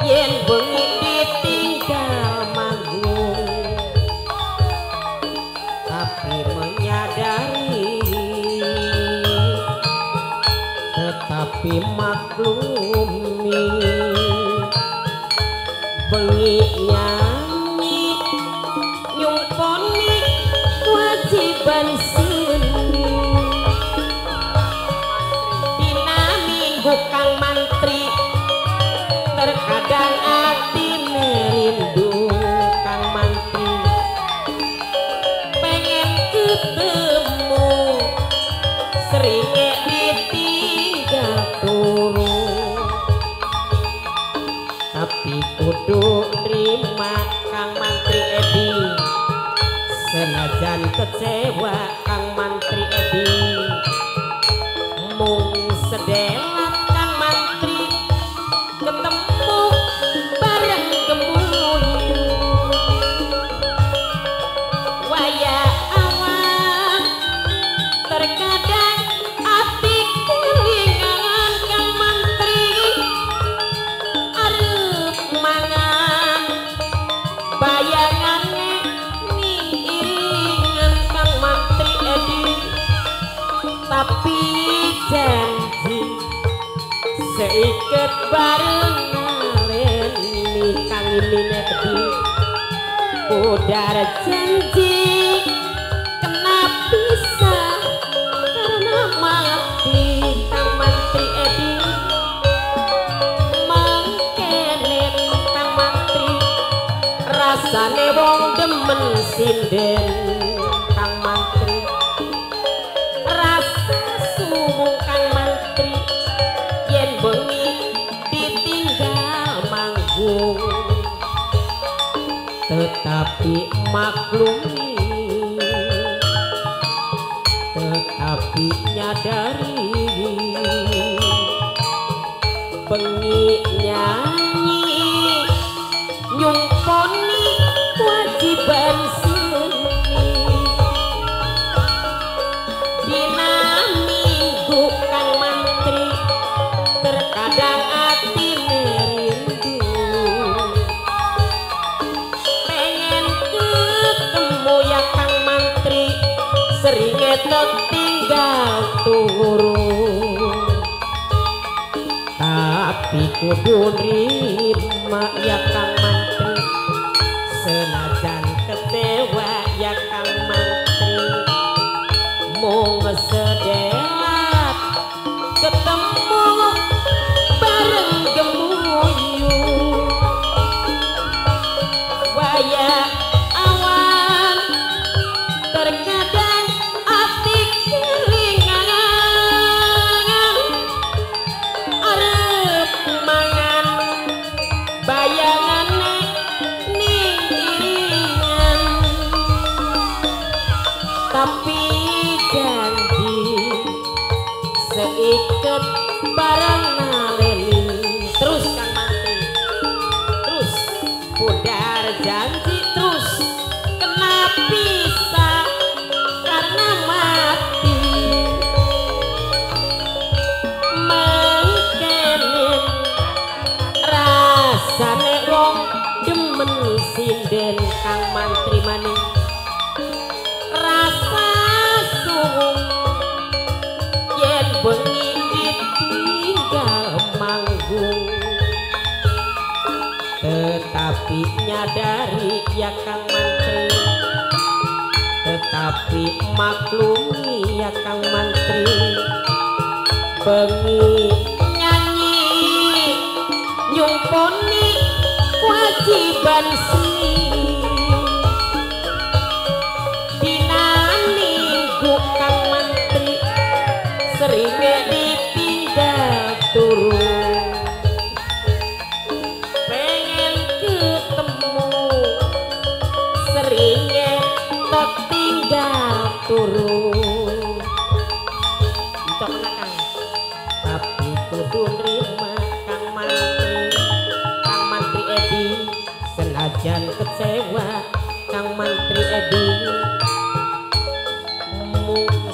yen bengi ditinggal manggung tapi menyadari tetapi maklumi bengi nyanyi nyumponi kewajiban seni dina minggu kang mantri terkadang hati merindu kang mantri pengen ketemu seringe ditinggal turu tapi kudu terima kang mantri Edi senajan kecewa kang mantri Edi mung sedelat kang mantri ketemu bareng gemuyu waya awan terkadang hati kelingan kang mantri arep mangan bayangane iringan kang mantri Edi tapi janji seiket bareng ngaleni kang imine Edi udara janji kena bisa karena mati kang mantri Edi mangkenen kang mantri rasane wong demen sinden kang mantri rasa suwung kang mantri yen bengi ditinggal manggung tetapi maklumi tetapi nyadari bengi nyanyi nyumponi kewajiban seni dina minggu kang mantri terkadang hati merindu pengen ketemu ya kang mantri seringe tinggal turu tapi kudu nerima ya kang mantri senajan kecewa ya kang mantri mung sedelat ketemu bareng gemuyu waya awan terkadang hati kelingan arep mangan bayangane ning iringan tapi janji seiket bareng naleni terus kang mantri terus pudar janji terus kena bisa karena mati mangkenen rasane wong demen sinden kang mantri maning rasa suwung yen bengi ditinggal manggung tetapi nyadari ya kang mantri tetapi maklumi ya kang mantri bengi nyanyi nyumponi kewajiban seni dina minggu kang mantri seringe ditinggal turu pengen ketemu seringe tertinggal turu untuk menakang tapi kudu nerima kang mantri Edi senajan kecewa kang mantri Edi